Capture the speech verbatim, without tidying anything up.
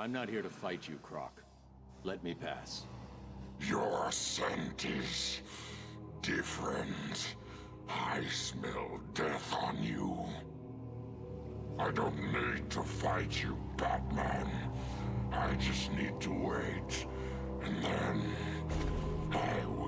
I'm not here to fight you, Croc. Let me pass. Your scent is different. I smell death on you. I don't need to fight you, Batman. I just need to wait, and then I will.